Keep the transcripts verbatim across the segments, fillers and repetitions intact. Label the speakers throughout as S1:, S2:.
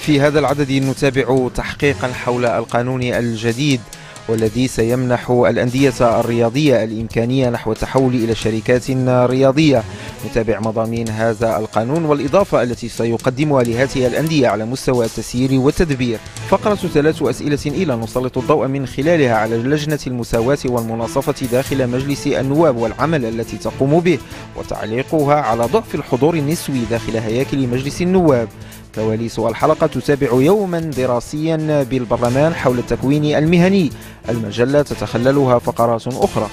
S1: في هذا العدد نتابع تحقيقا حول القانون الجديد والذي سيمنح الأندية الرياضية الإمكانية نحو التحول إلى شركات رياضية. نتابع مضامين هذا القانون والإضافة التي سيقدمها لهذه الأندية على مستوى التسيير والتدبير. فقرة ثلاث أسئلة إلى نسلط الضوء من خلالها على لجنة المساواة والمناصفة داخل مجلس النواب والعمل التي تقوم به، وتعليقها على ضعف الحضور النسوي داخل هياكل مجلس النواب. كواليس الحلقة تتابع يوما دراسيا بالبرلمان حول التكوين المهني. المجلة تتخللها فقرات أخرى.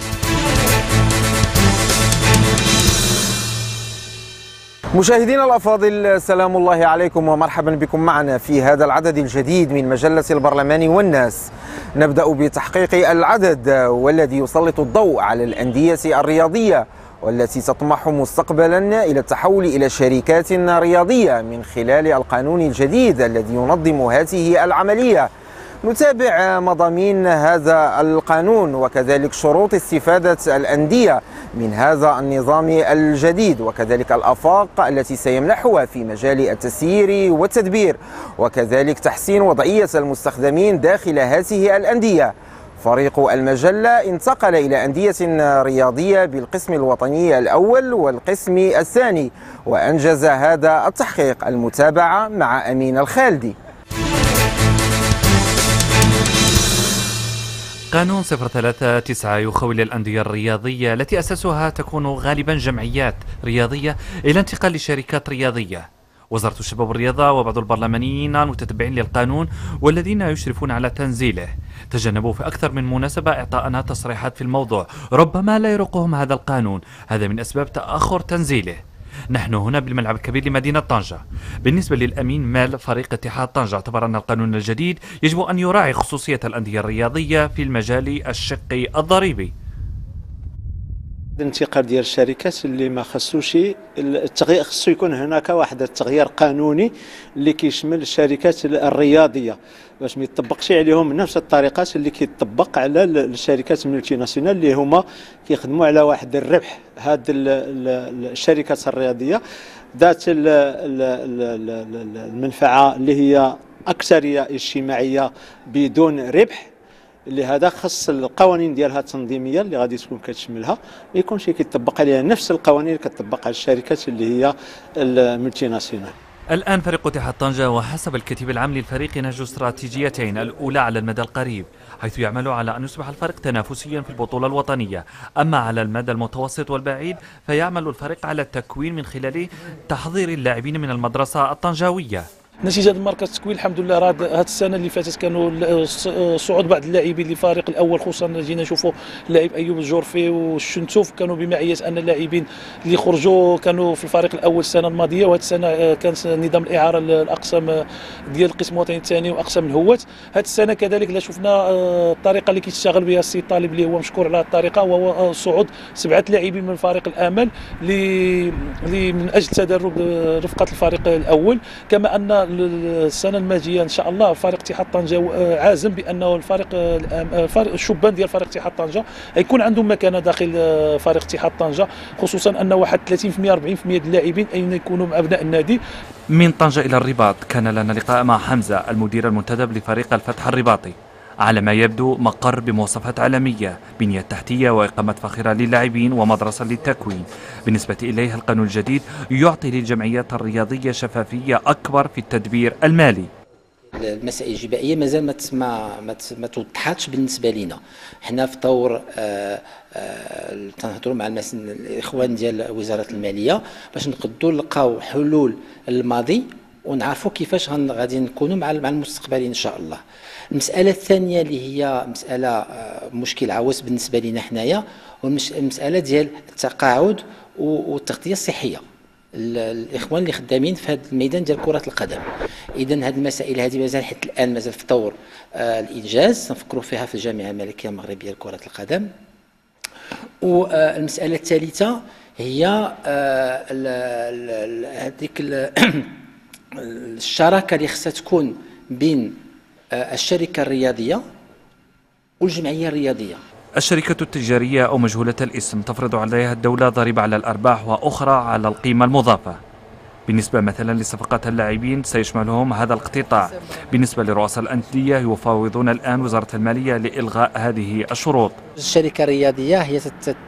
S1: مشاهدينا الأفاضل، سلام الله عليكم ومرحبا بكم معنا في هذا العدد الجديد من مجلة البرلمان والناس. نبدأ بتحقيق العدد والذي يسلط الضوء على الأندية الرياضية والتي تطمح مستقبلا إلى التحول إلى شركات رياضية من خلال القانون الجديد الذي ينظم هذه العملية. نتابع مضامين هذا القانون وكذلك شروط استفادة الأندية من هذا النظام الجديد، وكذلك الآفاق التي سيمنحها في مجال التسيير والتدبير، وكذلك تحسين وضعية المستخدمين داخل هذه الأندية. فريق المجلة انتقل إلى أندية رياضية بالقسم الوطني الأول والقسم الثاني وأنجز هذا التحقيق. المتابعة مع أمين الخالدي.
S2: قانون صفر ثلاثة تسعة يخول الأندية الرياضية التي أساسها تكون غالبا جمعيات رياضية إلى انتقال لشركات رياضية. وزارة الشباب والرياضة وبعض البرلمانيين المتتبعين للقانون والذين يشرفون على تنزيله تجنبوا في أكثر من مناسبة إعطاءنا تصريحات في الموضوع، ربما لا يرقهم هذا القانون، هذا من أسباب تأخر تنزيله. نحن هنا بالملعب الكبير لمدينة طنجة. بالنسبة للأمين مال فريق اتحاد طنجة، اعتبر أن القانون الجديد يجب أن يراعي خصوصية الأندية الرياضية في المجال الشقي الضريبي.
S3: الانتقال ديال الشركات اللي ما خصوش التغيير، خصو يكون هناك واحد التغيير قانوني اللي كيشمل الشركات الرياضيه باش ما يطبقش عليهم نفس الطريقات اللي كيطبق على الشركات الملتي ناسيونال اللي هما كيخدموا على واحد الربح. هاد الشركات الرياضيه ذات المنفعه اللي هي اكثريه اجتماعيه بدون ربح، لهذا خص القوانين ديالها التنظيميه اللي غادي تكون كتشملها ما يكونش كيطبق عليها نفس القوانين اللي كتطبق على الشركات اللي هي الملتي ناسيونال.
S2: الآن فريق اتحاد طنجة وحسب الكتيب العام للفريق ينهج استراتيجيتين، الأولى على المدى القريب حيث يعمل على أن يصبح الفريق تنافسيا في البطولة الوطنية، أما على المدى المتوسط والبعيد فيعمل الفريق على التكوين من خلال تحضير اللاعبين من المدرسة الطنجاوية.
S4: نتيجه المركز التكوين الحمد لله راه هذه السنه اللي فاتت كانوا صعود بعض اللاعبين للفريق الاول، خصوصا جينا نشوفوا اللاعب ايوب الجورفي والشنتوف كانوا بمعيه ان اللاعبين اللي خرجوا كانوا في الفريق الاول السنه الماضيه، وهذه السنه كان نظام الاعاره الاقسام ديال القسم الوطني الثاني واقسام الهوات. هذه السنه كذلك لا شفنا الطريقه اللي كيشتغل بها السي طالب اللي هو مشكور على الطريقه، وهو صعود سبعه لاعبين من فريق الامل اللي من اجل تدرب رفقه الفريق الاول. كما ان السنه الماجيه ان شاء الله فريق اتحاد طنجة عازم بانه الفريق الشبان ديال فريق اتحاد طنجة يكون عندهم مكانه داخل فريق اتحاد طنجة، خصوصا ان واحد ثلاثين بالمئة أربعين بالمئة ديال اللاعبين اين يكونوا من ابناء النادي.
S2: من طنجة الى الرباط كان لنا لقاء مع حمزه المدير المنتدب لفريق الفتح الرباطي، على ما يبدو مقر بمواصفات عالمية، بنية تحتية وإقامة فاخرة للاعبين ومدرسة للتكوين. بالنسبة إليه القانون الجديد يعطي للجمعيات الرياضية شفافية أكبر في التدبير المالي.
S5: المسائل الجبائيه مازال ما ما ما توضحاتش بالنسبه لنا. حنا في طور تنهضروا مع الاخوان ديال وزاره الماليه باش نقدروا نلقاو حلول للماضي ونعرفوا كيفاش غادي نكونوا مع المستقبل ان شاء الله. المساله الثانيه اللي هي مساله مشكل عويص بالنسبه لنا حنايا، والمساله ديال التقاعد والتغطيه الصحيه الاخوان اللي خدامين في هذا الميدان ديال كره القدم. اذا هذه المسائل هذه مازال حتى الان مازال في طور آه الانجاز، نفكروا فيها في الجامعه الملكيه المغربيه لكره القدم. والمساله الثالثه هي هذيك الشراكه اللي خصها تكون بين الشركه الرياضيه والجمعيه الرياضيه.
S2: الشركة التجارية أو مجهولة الاسم تفرض عليها الدولة ضريبة على الأرباح وأخرى على القيمة المضافة. بالنسبة مثلا لصفقات اللاعبين سيشملهم هذا الاقتطاع. بالنسبة لرؤساء الأندية يفاوضون الآن وزارة المالية لإلغاء هذه الشروط.
S5: الشركة الرياضية هي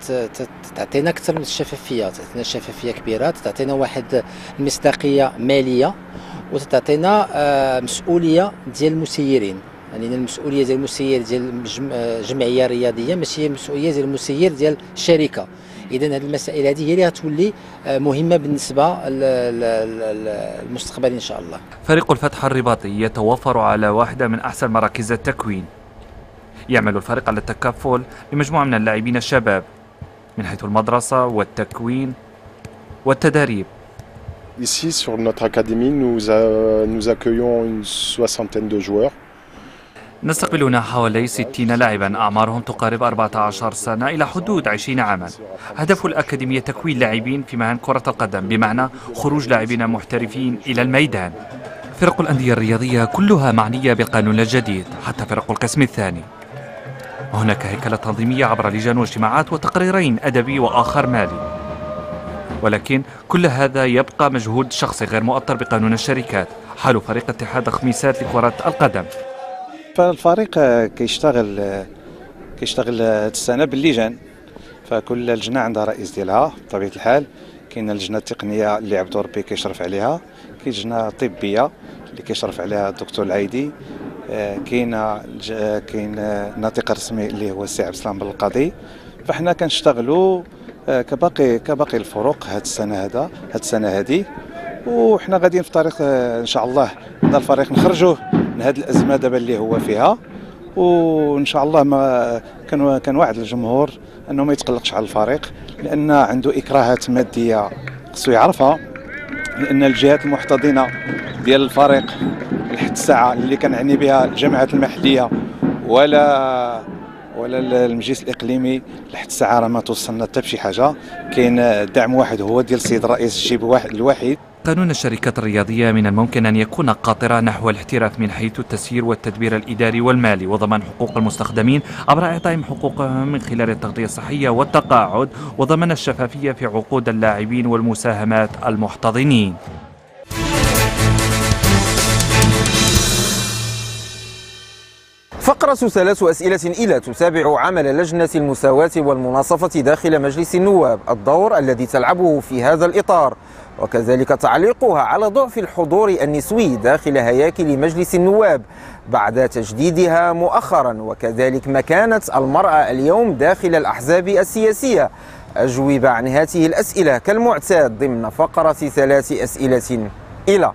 S5: تعطينا أكثر من الشفافية، تعطينا شفافية كبيرة، تعطينا واحد المصداقية مالية، وتعطينا مسؤولية ديال المسيرين. يعني المسؤولية ديال المسير ديال جمعية رياضية ماشي مسؤولية ديال المسير ديال الشركة. إذا هذه المسائل هذه هي اللي غتولي مهمة بالنسبة للمستقبل إن شاء الله.
S2: فريق الفتح الرباطي يتوفر على واحدة من أحسن مراكز التكوين. يعمل الفريق على التكفل بمجموعة من اللاعبين الشباب من حيث المدرسة والتكوين والتدريب.
S6: Ici, sur notre académie, nous, a, nous accueillons une soixantaine de joueurs.
S2: نستقبلنا حوالي ستين لاعبا أعمارهم تقارب أربعة عشر سنة إلى حدود عشرين عاما. هدف الأكاديمية تكوين لاعبين في مهن كرة القدم، بمعنى خروج لاعبين محترفين إلى الميدان. فرق الأندية الرياضية كلها معنية بالقانون الجديد، حتى فرق القسم الثاني. هناك هيكلة تنظيمية عبر لجان واجتماعات وتقريرين أدبي وآخر مالي. ولكن كل هذا يبقى مجهود شخصي غير مؤطر بقانون الشركات، حال فريق اتحاد خميسات لكرة القدم.
S7: فالفريق كيشتغل كيشتغل هذه السنه باللجان، فكل لجنه عندها رئيس ديالها بطبيعه الحال. كاينه اللجنه التقنيه اللي عبد ربي كيشرف عليها، كاين لجنه طبيه اللي كيشرف عليها الدكتور العايدي، كاينه كاين ناطق رسمي اللي هو السي عبد السلام بالقاضي. فاحنا كنشتغلوا كباقي كباقي الفرق هذه السنه هذا هذه السنه هذه، وحنا غاديين في طريق ان شاء الله هذا الفريق نخرجوه من هذه الازمه دابا اللي هو فيها، وان شاء الله ما كان كنوعد الجمهور انه ما يتقلقش على الفريق، لان عنده اكراهات ماديه خصو يعرفها، لان الجهات المحتضنه ديال الفريق لحد الساعه اللي كنعني بها الجامعات المحليه ولا ولا المجلس الاقليمي لحد الساعه راه ما توصلنا حتى بشي حاجه. كاين دعم واحد هو ديال السيد الرئيس الجيب واحد الوحيد.
S2: قانون الشركات الرياضية من الممكن أن يكون قاطرة نحو الاحتراف من حيث التسيير والتدبير الإداري والمالي، وضمان حقوق المستخدمين عبر إعطائهم حقوقهم من خلال التغطية الصحية والتقاعد، وضمان الشفافية في عقود اللاعبين والمساهمات المحتضنين.
S1: فقرة ثلاث أسئلة إلى تتابع عمل لجنة المساواة والمناصفة داخل مجلس النواب، الدور الذي تلعبه في هذا الإطار، وكذلك تعليقها على ضعف الحضور النسوي داخل هياكل مجلس النواب بعد تجديدها مؤخرا، وكذلك مكانة المرأة اليوم داخل الأحزاب السياسية. أجوبة عن هذه الأسئلة كالمعتاد ضمن فقرة ثلاث أسئلة إلى.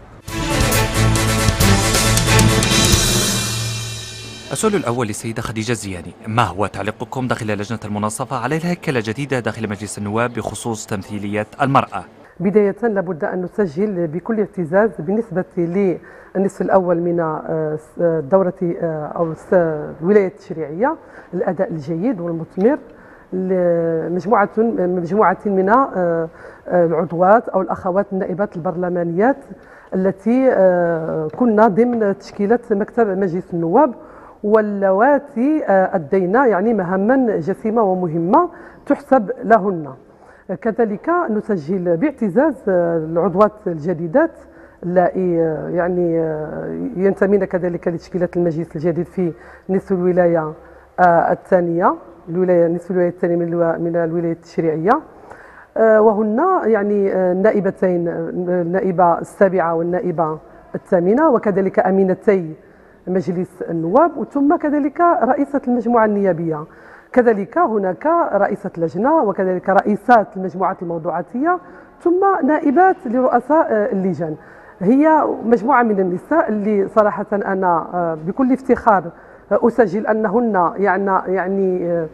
S2: السؤال الأول للسيدة خديجة الزياني: ما هو تعليقكم داخل لجنة المناصفة على الهيكلة الجديدة داخل مجلس النواب بخصوص تمثيلية المرأة؟
S8: بداية لابد أن نسجل بكل اعتزاز بالنسبة للنصف الأول من الدورة أو الولاية التشريعية الأداء الجيد والمثمر لمجموعة مجموعة من العضوات أو الأخوات النائبات البرلمانيات التي كنا ضمن تشكيلة مكتب مجلس النواب، واللواتي أدينا يعني مهما جسيمة ومهمة تحسب لهن. كذلك نسجل باعتزاز العضوات الجديدات اللائي يعني ينتمين كذلك لتشكيلة المجلس الجديد في نصف الولاية الثانية الولاية نصف الولاية الثانية من الولاية التشريعية، وهن يعني النائبتين النائبة السابعة والنائبة الثامنة، وكذلك أمينتي مجلس النواب، وثم كذلك رئيسة المجموعة النيابية. كذلك هناك رئيسة لجنة، وكذلك رئيسات المجموعات الموضوعاتية، ثم نائبات لرؤساء اللجان. هي مجموعة من النساء اللي صراحة أنا بكل افتخار أسجل أنهن يعني يعني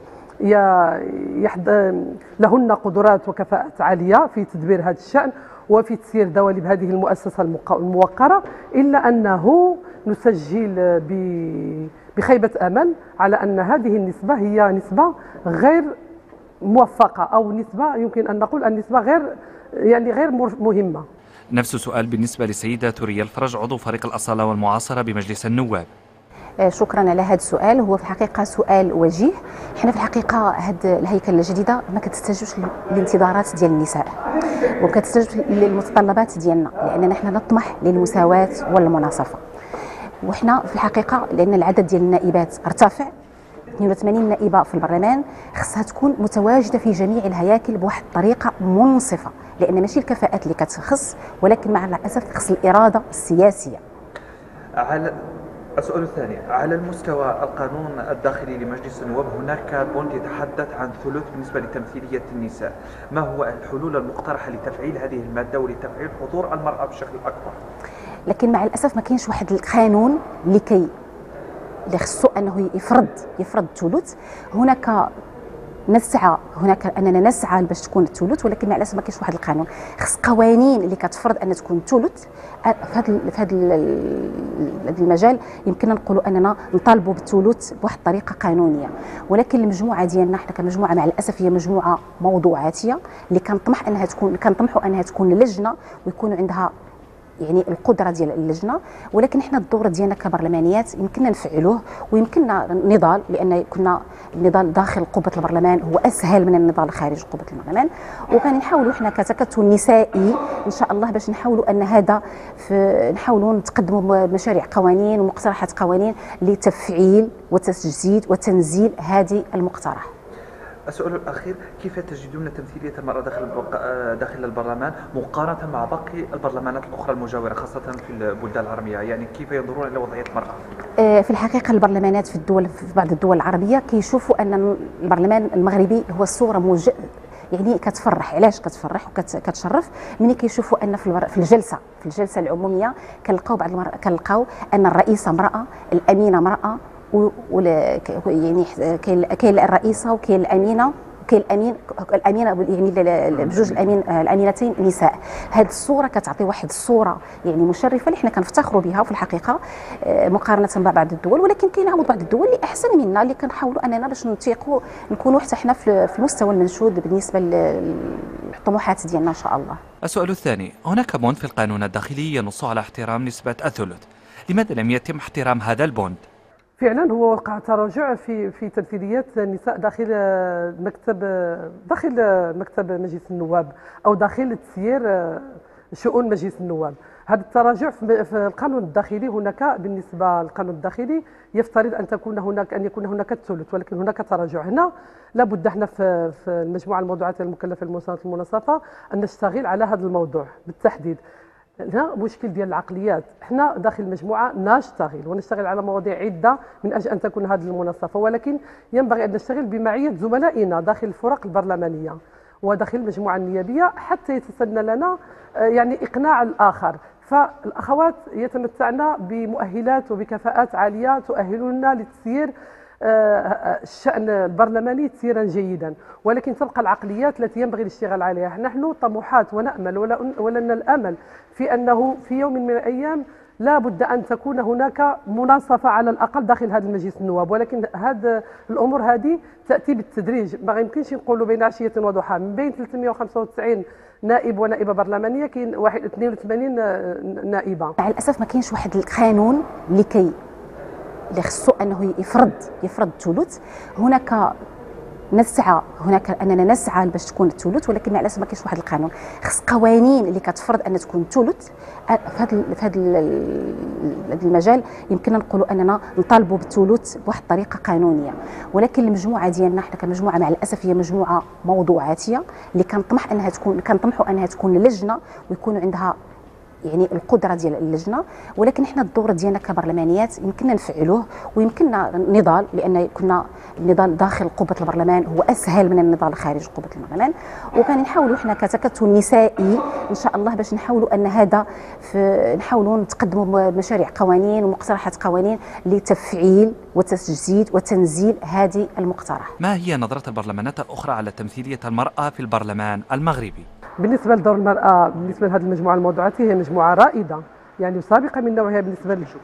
S8: لهن قدرات وكفاءات عالية في تدبير هذا الشأن وفي تسيير دواليب هذه المؤسسة الموقرة، إلا أنه نسجل بخيبة أمل على أن هذه النسبة هي نسبة غير موفقة، أو نسبة يمكن أن نقول النسبة غير يعني غير مهمة.
S2: نفس السؤال بالنسبة للسيدة ثريا الفرج عضو فريق الأصالة والمعاصرة بمجلس النواب.
S9: شكرا على هذا السؤال. هو في الحقيقه سؤال وجيه. حنا في الحقيقه هذه الهيكله الجديده ما كتستجبش للانتظارات ديال النساء وما كتستجبش للمتطلبات ديالنا، لاننا حنا نطمح للمساواه والمناصفه. وحنا في الحقيقه لان العدد ديال النائبات ارتفع، اثنين وثمانين نائبه في البرلمان، خصها تكون متواجده في جميع الهياكل بواحد الطريقه منصفه، لان ماشي الكفاءات اللي كتخص، ولكن مع الاسف خص الاراده السياسيه.
S2: على السؤال الثاني، على المستوى القانون الداخلي لمجلس النواب هناك بند يتحدث عن ثلث بالنسبة لتمثيلية النساء، ما هو الحلول المقترحة لتفعيل هذه المادة ولتفعيل حضور المرأة بشكل أكبر؟
S9: لكن مع الأسف ما كاينش واحد القانون لكي اللي خصو أنه يفرض يفرض الثلث. هناك نسعى هناك اننا نسعى باش تكون الثلث، ولكن مع الاسف ما كاينش واحد القانون. خص قوانين اللي كتفرض ان تكون الثلث. في هذا في هذا المجال يمكننا نقولوا اننا نطالبوا بالثلث بواحد الطريقه قانونيه، ولكن المجموعه ديالنا حنا كمجموعه مع الاسف هي مجموعه موضوعاتيه اللي كنطمح انها تكون كنطمحوا انها تكون لجنه ويكون عندها يعني القدره ديال اللجنه، ولكن احنا الدور ديالنا كبرلمانيات يمكننا نفعلوه ويمكننا نضال، لان كنا النضال داخل قبه البرلمان هو اسهل من النضال خارج قبه البرلمان. وكنحاولوا احنا كتكتل نسائي ان شاء الله باش نحاولوا ان هذا نحاولوا نتقدموا بمشاريع قوانين ومقترحات قوانين لتفعيل وتجديد وتنزيل هذه المقترح.
S2: السؤال الأخير، كيف تجدون تمثيلية المرأة داخل داخل البرلمان مقارنة مع باقي البرلمانات الأخرى المجاورة خاصة في البلدان العربية؟ يعني كيف ينظرون إلى وضعية المرأة؟
S9: في الحقيقة البرلمانات في الدول في بعض الدول العربية كيشوفوا أن البرلمان المغربي هو الصورة موج... يعني كتفرح. علاش كتفرح وكتشرف؟ ملي كيشوفوا ان في الجلسه في الجلسه العموميه كنلقاو بعض المرأة كنلقاو ان الرئيسه امراه، الامينه امراه، ولا يعني كاين الرئيسه وكاين الامينه وكاين الامين الامينه يعني بجوج الامين الامينتين نساء. هذه الصوره كتعطي واحد الصوره يعني مشرفه اللي حنا كنفتخروا بها في الحقيقه مقارنه مع بعض الدول، ولكن كاين عاود بعض الدول اللي احسن منا اللي كنحاولوا اننا باش نتيقوا نكونوا حتى حنا في المستوى المنشود بالنسبه للطموحات ديالنا ان شاء الله.
S2: السؤال الثاني، هناك بند في القانون الداخلي ينص على احترام نسبه الثلث، لماذا لم يتم احترام هذا البند؟
S8: فعلا هو وقع تراجع في في تمثيليات النساء داخل مكتب داخل مكتب مجلس النواب او داخل تسيير شؤون مجلس النواب. هذا التراجع في القانون الداخلي، هناك بالنسبه للقانون الداخلي يفترض ان تكون هناك ان يكون هناك الثلث، ولكن هناك تراجع هنا. لابد احنا في في المجموعه الموضوعات المكلفه بالمساواة المناصفه ان نشتغل على هذا الموضوع بالتحديد. هنا مشكل ديال العقليات، احنا داخل المجموعه نشتغل ونشتغل على مواضيع عده من اجل ان تكون هذه المناصفه، ولكن ينبغي ان نشتغل بمعيه زملائنا داخل الفرق البرلمانيه وداخل المجموعه النيابيه حتى يتسنى لنا يعني اقناع الاخر. فالاخوات يتمتعن بمؤهلات وبكفاءات عاليه تؤهلنا لتسيير الشأن البرلماني تسييرا جيدا، ولكن تبقى العقليات التي ينبغي الاشتغال عليها. نحن طموحات ونأمل ولنا الأمل في أنه في يوم من الأيام لا بد أن تكون هناك مناصفة على الأقل داخل هذا المجلس النواب، ولكن هذه الأمور هذه تأتي بالتدريج. ما يمكنش نقولوا بين عشية وضحاها من بين ثلاثمئة وخمسة وتسعين نائب ونائبة برلمانية كاين واحد اثنين وثمانين نائبة.
S9: مع الأسف ما كاينش واحد القانون لكي اللي خصو انه يفرض يفرض الثلث. هناك نسعى هناك اننا نسعى باش تكون الثلث، ولكن مع الاسف ما كاينش واحد القانون. خص قوانين اللي كتفرض ان تكون الثلث. في هذا في هذا المجال يمكننا نقولوا اننا نطالبوا بالثلث بواحد الطريقه قانونيه، ولكن المجموعه ديالنا حنا كمجموعه مع الاسف هي مجموعه موضوعاتيه اللي كنطمح انها تكون كنطمحوا انها تكون لجنه ويكون عندها يعني القدره ديال اللجنه، ولكن احنا الدور ديالنا كبرلمانيات يمكننا نفعلوه ويمكننا نضال، لان كنا النضال داخل قبه البرلمان هو اسهل من النضال خارج قبه البرلمان. وكنحاولوا احنا كتكتل نسائي ان شاء الله باش نحاولوا ان هذا نحاولوا نتقدموا بمشاريع قوانين ومقترحات قوانين لتفعيل وتجديد وتنزيل هذه المقترح.
S2: ما هي نظره البرلمانات الاخرى على تمثيليه المراه في البرلمان المغربي؟
S8: بالنسبه لدور المراه بالنسبه لهذه المجموعه الموضوعاتيه هي مجموعه رائده يعني سابقه من نوعها بالنسبه لي.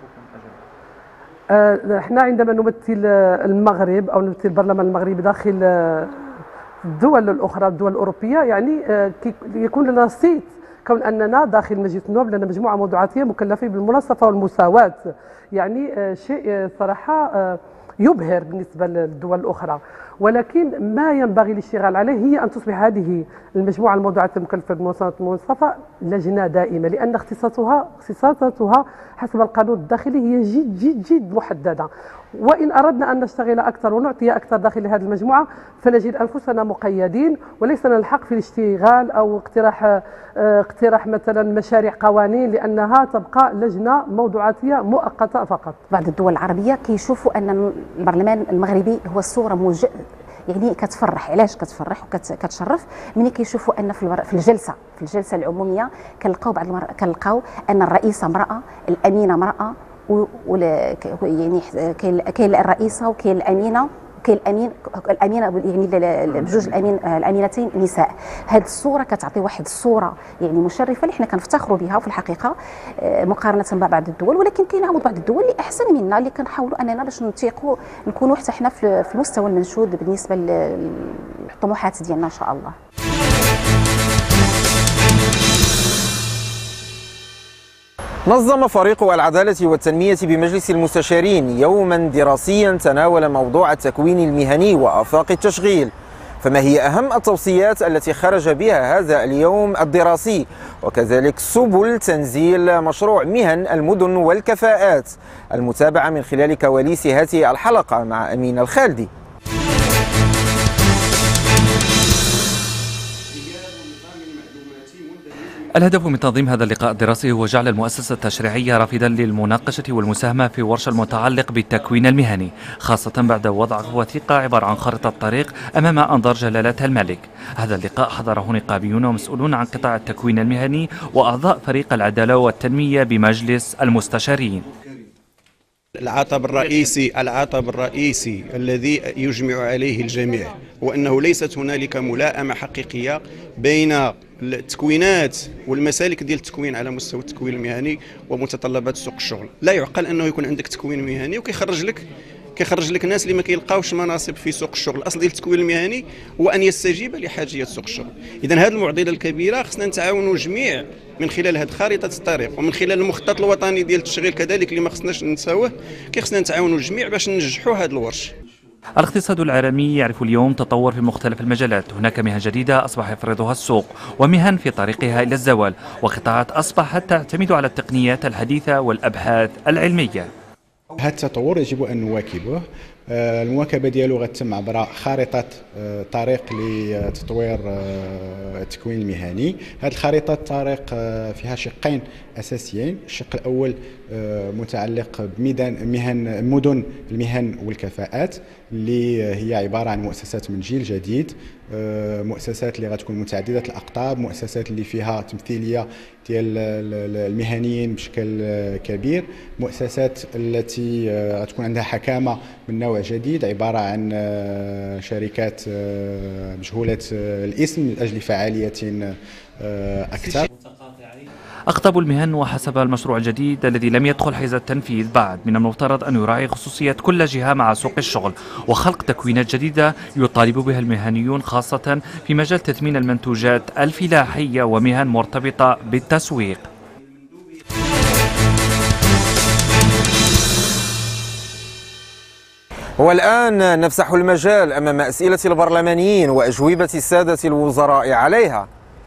S8: احنا عندما نمثل المغرب او نمثل البرلمان المغربي داخل الدول الاخرى الدول الاوروبيه يعني يكون لنا صيت كون أننا داخل مجلس النواب لنا مجموعة موضوعاتية مكلفين بالمناصفة والمساواة، يعني شيء صراحة يبهر بالنسبة للدول الأخرى. ولكن ما ينبغي الاشتغال عليه هي أن تصبح هذه المجموعة الموضوعات المكلفة بالمناصفة لجنة دائمة، لأن اختصاصها اختصاصاتها حسب القانون الداخلي هي جد جد جد محددة. وإن أردنا أن نشتغل أكثر ونعطي أكثر داخل هذه المجموعة فنجد أنفسنا مقيدين وليس لنا الحق في الاشتغال أو اقتراح اقتراح مثلا مشاريع قوانين، لأنها تبقى لجنة موضوعاتية مؤقتة فقط.
S9: بعض الدول العربية كيشوفوا أن البرلمان المغربي هو صورة موج... يعني كتفرح. علاش كتفرح وكتشرف؟ ملي كيشوفوا ان في الجلسه في الجلسه العموميه كنلقاو بعض المر... كنلقاو ان الرئيسه امراه، الامينه امراه، و... ولا يعني كاين الرئيسه وكاين الامينه وكاين الامين الامينه يعني بجوج الامين الامينتين نساء. هذه الصوره كتعطي واحد الصوره يعني مشرفه اللي حنا كنفتخروا بها في الحقيقه مقارنه مع بعض الدول. ولكن كاين بعض الدول اللي احسن منا اللي كنحاولوا اننا باش نتيقوا نكونوا حتى حنا في المستوى المنشود بالنسبه للطموحات ديالنا ان شاء الله.
S1: نظم فريق العدالة والتنمية بمجلس المستشارين يوما دراسيا تناول موضوع التكوين المهني وآفاق التشغيل. فما هي أهم التوصيات التي خرج بها هذا اليوم الدراسي، وكذلك سبل تنزيل مشروع مهن المدن والكفاءات؟ المتابعة من خلال كواليس هذه الحلقة مع أمين الخالدي.
S2: الهدف من تنظيم هذا اللقاء الدراسي هو جعل المؤسسة التشريعية رافدا للمناقشة والمساهمة في ورشة المتعلق بالتكوين المهني، خاصة بعد وضع وثيقة عبارة عن خارطة طريق أمام أنظار جلالة الملك. هذا اللقاء حضره نقابيون ومسؤولون عن قطاع التكوين المهني وأعضاء فريق العدالة والتنمية بمجلس المستشارين.
S10: العتب الرئيسي العتب الرئيسي الذي يجمع عليه الجميع هو أنه ليست هنالك ملائمة حقيقية بين التكوينات والمسالك ديال التكوين على مستوى التكوين المهني ومتطلبات سوق الشغل. لا يعقل انه يكون عندك تكوين مهني وكيخرج لك كيخرج لك ناس اللي ما كيلقاوش مناصب في سوق الشغل. الاصل ديال التكوين المهني هو ان يستجيب لحاجيات سوق الشغل. اذا هذه المعضله الكبيره خصنا نتعاونوا جميع من خلال هذه خارطه الطريق ومن خلال المخطط الوطني ديال التشغيل كذلك اللي ما خصناش ننساوه. كيخصنا نتعاونوا الجميع باش ننجحوا هذا الورش.
S2: الاقتصاد العالمي يعرف اليوم تطور في مختلف المجالات. هناك مهن جديدة أصبح يفرضها السوق ومهن في طريقها إلى الزوال، وقطاعات أصبحت تعتمد على التقنيات الحديثة والأبحاث العلمية.
S11: هذا التطور يجب أن نواكبه. المواكبة ديالو غتتم عبر خارطة طريق لتطوير التكوين المهني. هذه الخريطة الطريق فيها شقين أساسيين. الشق الأول متعلق بميدان مهن المدن المهن والكفاءات اللي هي عبارة عن مؤسسات من جيل جديد، مؤسسات اللي غتكون متعددة الأقطاب، مؤسسات اللي فيها تمثيلية ديال المهنيين بشكل كبير، مؤسسات التي غتكون عندها حكامة من نوع جديد عبارة عن شركات مجهولة الاسم من أجل فعالية أكثر.
S2: أقطاب المهن وحسب المشروع الجديد الذي لم يدخل حيز التنفيذ بعد من المفترض أن يراعي خصوصيات كل جهة مع سوق الشغل وخلق تكوينات جديدة يطالب بها المهنيون، خاصة في مجال تثمين المنتوجات الفلاحية ومهن مرتبطة بالتسويق.
S1: والآن نفسح المجال أمام أسئلة البرلمانيين وأجوبة السادة الوزراء عليها.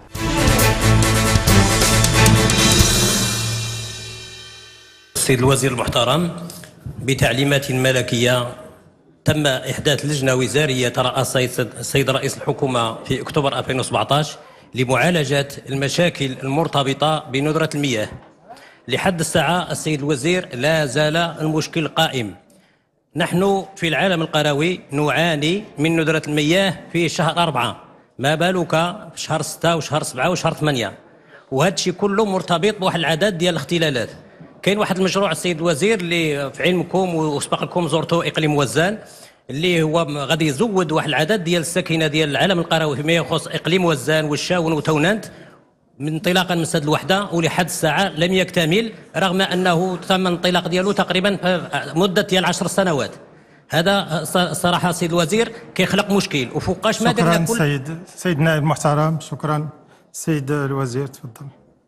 S12: السيد الوزير المحترم، بتعليمات ملكية تم إحداث لجنة وزارية ترأسها السيد رئيس الحكومة في أكتوبر ألفين وسبعة عشر لمعالجة المشاكل المرتبطة بندرة المياه. لحد الساعة السيد الوزير لا زال المشكل قائم. نحن في العالم القروي نعاني من ندرة المياه في شهر أربعة، ما بالك في شهر ستة وشهر سبعة وشهر ثمانية، وهذا الشيء كله مرتبط بواحد العدد ديال الاختلالات. كاين واحد المشروع السيد الوزير اللي في علمكم وسبق لكم زرتوا اقليم وزان، اللي هو غادي يزود واحد العدد ديال الساكنه ديال العالم القروي فيما يخص اقليم وزان والشاون وتونانت من انطلاقا من سد الوحده، ولحد الساعه لم يكتمل رغم انه تم الانطلاق ديالو تقريبا مده ديال عشر سنوات. هذا الصراحه سيد الوزير كيخلق مشكل وفوقاش ما درنا
S13: كل. شكرا سيد سيد النائب المحترم، شكرا سيد الوزير، تفضل.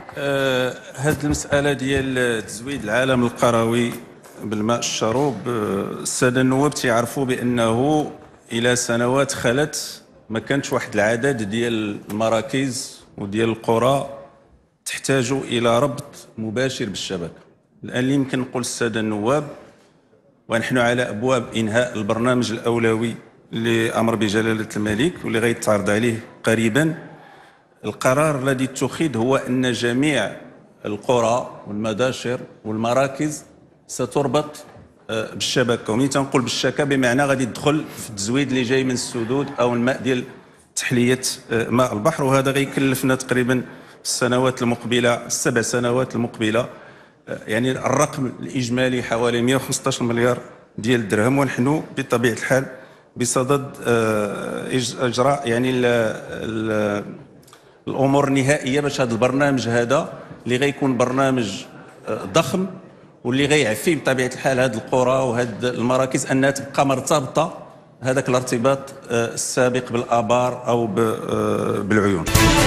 S13: هذه المسألة ديال تزويد العالم القروي بالماء الشروب، السادة النواب تيعرفوا بأنه إلى سنوات خلت ما كانش واحد العدد ديال المراكز وديال القرى تحتاج إلى ربط مباشر بالشبكة. الآن اللي يمكن نقول السادة النواب، ونحن على أبواب إنهاء البرنامج الأولوي اللي أمر بجلالة الملك واللي غيتعرض عليه قريبا، القرار الذي اتخذ هو أن جميع القرى والمداشر والمراكز ستربط بالشبكة. ومن تنقول بالشبكة بمعنى غادي تدخل في التزويد اللي جاي من السدود أو الماء ديال تحلية ماء البحر، وهذا غيكلفنا تقريبا السنوات المقبلة السبع سنوات المقبلة يعني الرقم الإجمالي حوالي مئة وخمسة عشر مليار ديال الدرهم. ونحن بطبيعة الحال بصدد إجراء يعني ال ال الأمور النهائية باش هذا البرنامج هذا اللي غيكون برنامج ضخم واللي غيعفي بطبيعة الحال هذه القرى وهذه المراكز أنها تبقى مرتبطة هذاك الارتباط السابق بالآبار أو بالعيون.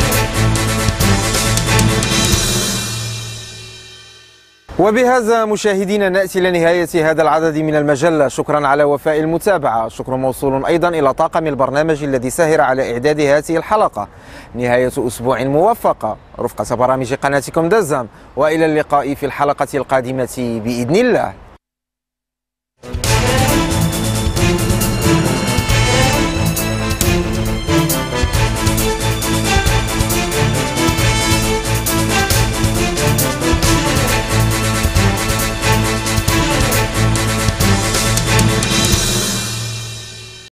S1: وبهذا مشاهدينا نأتي لنهاية هذا العدد من المجلة. شكرا على وفاء المتابعة. شكر موصول أيضا إلى طاقم البرنامج الذي سهر على إعداد هذه الحلقة. نهاية أسبوع موفقة رفقة برامج قناتكم دزام، وإلى اللقاء في الحلقة القادمة بإذن الله.